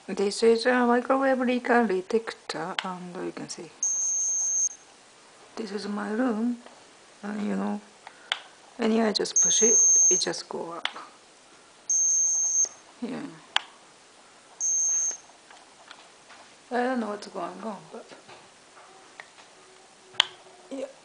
This is a microwave leak detector, and you can see this is my room, and you know, when I just push it, it just go up. Yeah. I don't know what's going on, but yeah.